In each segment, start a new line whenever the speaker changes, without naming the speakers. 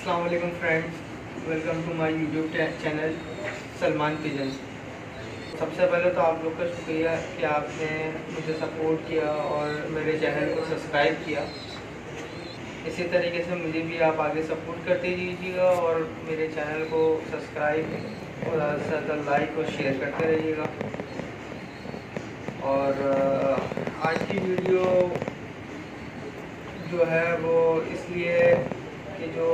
अस्सलाम वालेकुम friends, welcome to my YouTube channel Salman Pigeon. सबसे पहले तो आप लोग का शुक्रिया कि आपने मुझे सपोर्ट किया और मेरे चैनल को सब्सक्राइब किया। इसी तरीके से मुझे भी आप आगे सपोर्ट करते रहिएगा और मेरे चैनल को सब्सक्राइब और ज़्यादा से ज़्यादा लाइक और शेयर करते रहिएगा। और आज की वीडियो जो है वो इसलिए कि जो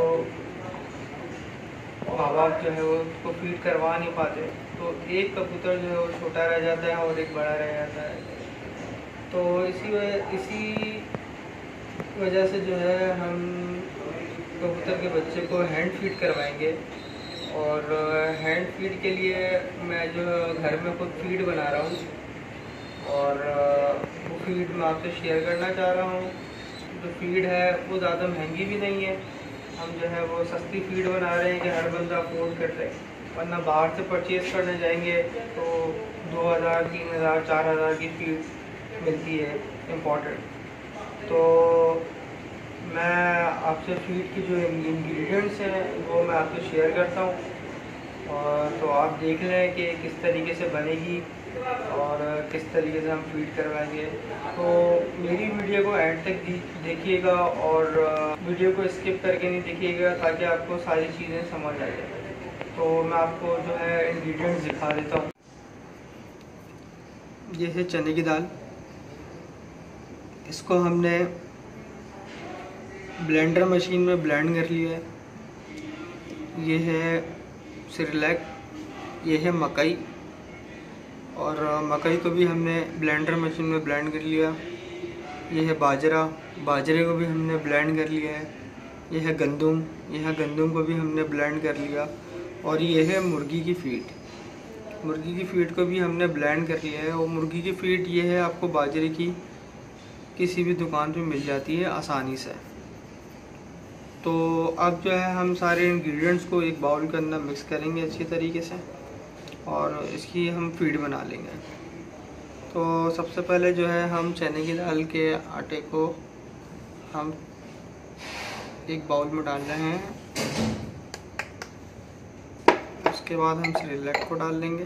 माँ बाप जो है वो उसको फीड करवा नहीं पाते, तो एक कबूतर जो है वो छोटा रह जाता है और एक बड़ा रह जाता है। तो इसी वजह से जो है हम कबूतर के बच्चे को हैंड फीड करवाएंगे। और हैंड फीड के लिए मैं जो घर में खुद फीड बना रहा हूँ और वो फीड मैं आपसे शेयर करना चाह रहा हूँ। जो फीड है वो ज़्यादा महंगी भी नहीं है, हम जो है वो सस्ती फीड बना रहे हैं कि हर बंदा अफोर्ड कर ले, वरना बाहर से परचेज़ करने जाएंगे तो 2000, 3000, 4000 की फीड मिलती है इम्पोर्टेड। तो मैं आपसे फीड की जो इंग्रेडिएंट्स हैं वो मैं आपसे शेयर करता हूँ, और तो आप देख लें कि किस तरीके से बनेगी और किस तरीके से हम फीड करवाएंगे। तो मेरी वीडियो को एंड तक देखिएगा और वीडियो को स्किप करके नहीं देखिएगा, ताकि आपको सारी चीज़ें समझ आ जाए। तो मैं आपको जो है इंग्रेडिएंट्स दिखा देता हूँ। ये है चने की दाल, इसको हमने ब्लेंडर मशीन में ब्लेंड कर लिया है। ये है सिरलैक, ये है मकई, और मकई को भी हमने ब्लेंडर मशीन में ब्लेंड कर लिया। ये है बाजरा, बाजरे को भी हमने ब्लेंड कर लिया है। ये है गंदम, गंदम को भी हमने ब्लेंड कर लिया। और ये है मुर्गी की फीड, मुर्गी की फीड को भी हमने ब्लेंड कर लिया है। और मुर्गी की फीड ये है, आपको बाजरे की किसी भी दुकान पे मिल जाती है आसानी से। तो अब जो है हम सारे इंग्रेडिएंट्स को एक बाउल के अंदर मिक्स करेंगे अच्छी तरीके से और इसकी हम फीड बना लेंगे। तो सबसे पहले जो है हम चने की दाल के आटे को हम एक बाउल में डाल रहे हैं। उसके बाद हम सिरलैक को डाल लेंगे।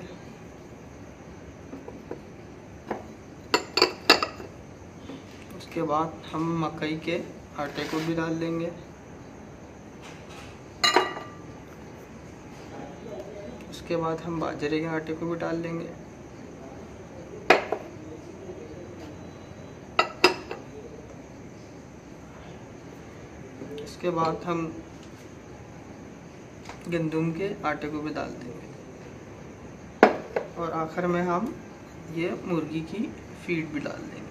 उसके बाद हम मकई के आटे को भी डाल देंगे। उसके बाद हम बाजरे के आटे को भी डाल देंगे। उसके बाद हम गंदम के आटे को भी डाल देंगे। और आखिर में हम ये मुर्गी की फीड भी डाल देंगे।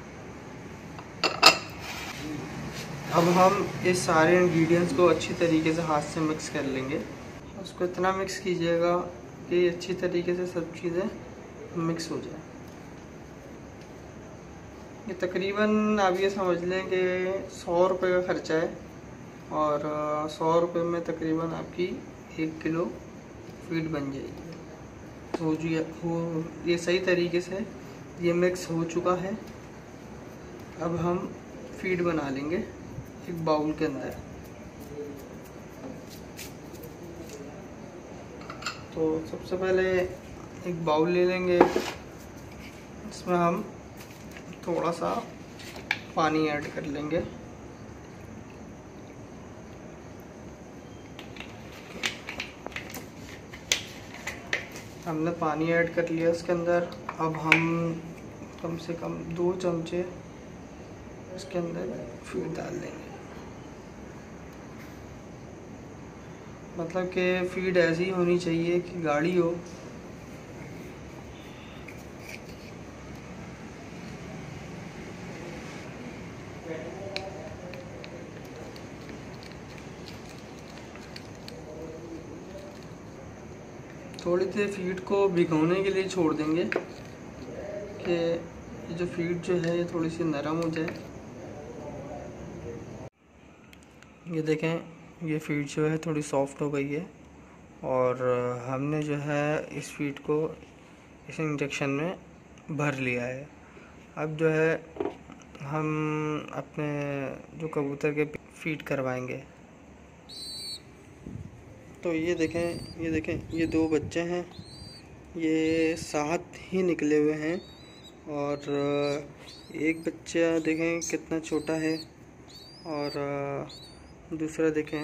अब हम इस सारे इंग्रेडिएंट्स को अच्छी तरीके से हाथ से मिक्स कर लेंगे। उसको इतना मिक्स कीजिएगा कि अच्छी तरीके से सब चीज़ें मिक्स हो जाए। ये तकरीबन आप ये समझ लें कि 100 रुपये का ख़र्चा है, और 100 रुपये में तकरीबन आपकी 1 किलो फीड बन जाएगी। तो जो ये सही तरीके से ये मिक्स हो चुका है। अब हम फीड बना लेंगे एक बाउल के अंदर। तो सबसे पहले एक बाउल ले लेंगे, इसमें हम थोड़ा सा पानी ऐड कर लेंगे। हमने पानी ऐड कर लिया इसके अंदर। अब हम कम से कम 2 चमचे इसके अंदर फीड डाल देंगे। मतलब कि फीड ऐसी होनी चाहिए कि गाढ़ी हो। थोड़ी देर फीड को भिगोने के लिए छोड़ देंगे कि ये जो फीड जो है ये थोड़ी सी नरम हो जाए। ये देखें, ये फीड जो है थोड़ी सॉफ्ट हो गई है, और हमने जो है इस फीड को इस इंजेक्शन में भर लिया है। अब जो है हम अपने जो कबूतर के फीड करवाएंगे। तो ये देखें ये 2 बच्चे हैं, ये साथ ही निकले हुए हैं। और एक बच्चा देखें कितना छोटा है और दूसरा देखें,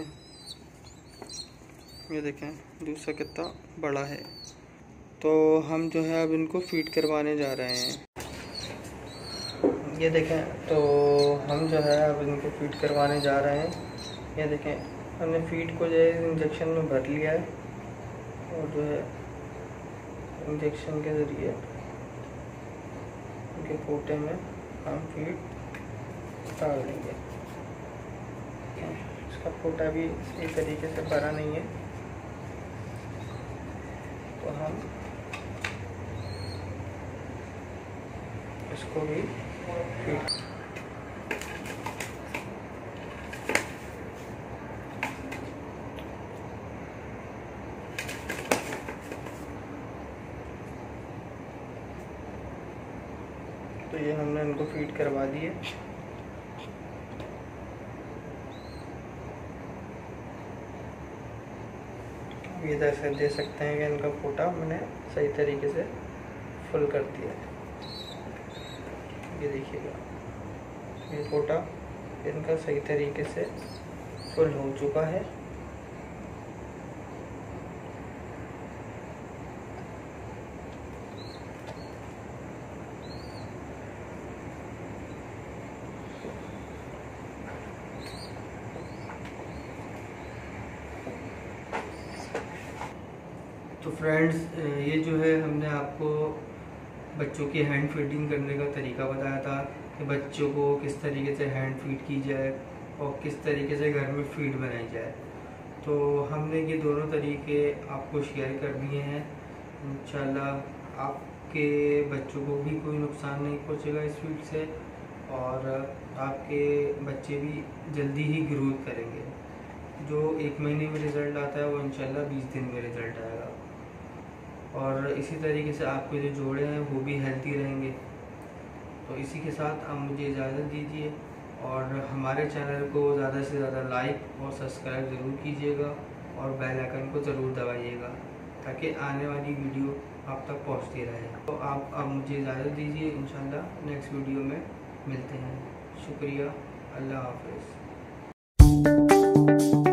ये देखें दूसरा कितना बड़ा है। तो हम जो है अब इनको फीड करवाने जा रहे हैं। ये देखें, तो हम जो है अब इनको फीड करवाने जा रहे हैं। ये देखें हमने फीड को जो है इंजेक्शन में भर लिया है और जो है इंजेक्शन के ज़रिए उनके पोटे में हम फीड डाल देंगे। इसका पोटा भी सही तरीके से भरा नहीं है, तो हम इसको भी फीड तो ये हमने इनको फीड करवा दी है। ये इधर से दे सकते हैं कि इनका पोटा मैंने सही तरीके से फुल कर दिया है। ये देखिएगा ये पोटा इनका सही तरीके से फुल हो चुका है। तो फ्रेंड्स, ये जो है हमने आपको बच्चों की हैंड फीडिंग करने का तरीका बताया था कि बच्चों को किस तरीके से हैंड फीड की जाए और किस तरीके से घर में फीड बनाई जाए। तो हमने ये दोनों तरीके आपको शेयर कर दिए हैं। इंशाल्लाह आपके बच्चों को भी कोई नुकसान नहीं पहुंचेगा इस फीड से और आपके बच्चे भी जल्दी ही ग्रोथ करेंगे। जो 1 महीने में रिज़ल्ट आता है वो इंशाल्लाह 20 दिन में रिज़ल्ट आएगा। और इसी तरीके से आपके जो जोड़े हैं वो भी हेल्थी रहेंगे। तो इसी के साथ आप मुझे इजाज़त दीजिए और हमारे चैनल को ज़्यादा से ज़्यादा लाइक और सब्सक्राइब ज़रूर कीजिएगा और बेल आइकन को ज़रूर दबाइएगा ताकि आने वाली वीडियो आप तक पहुंचती रहे। तो आप अब मुझे इजाज़त दीजिए, इंशाल्लाह नेक्स्ट वीडियो में मिलते हैं। शुक्रिया, अल्लाह हाफ़िज़।